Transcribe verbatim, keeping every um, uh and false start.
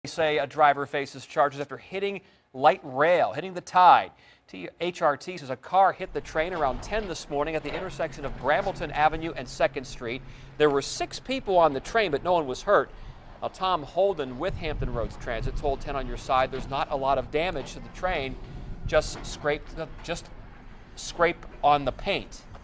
Say a driver faces charges after hitting light rail, hitting the tide. H R T says a car hit the train around ten this morning at the intersection of Brambleton Avenue and second street. There were six people on the train, but no one was hurt. Now, Tom Holden with Hampton Roads Transit told ten on your side there's not a lot of damage to the train, just scraped, just scrape on the paint.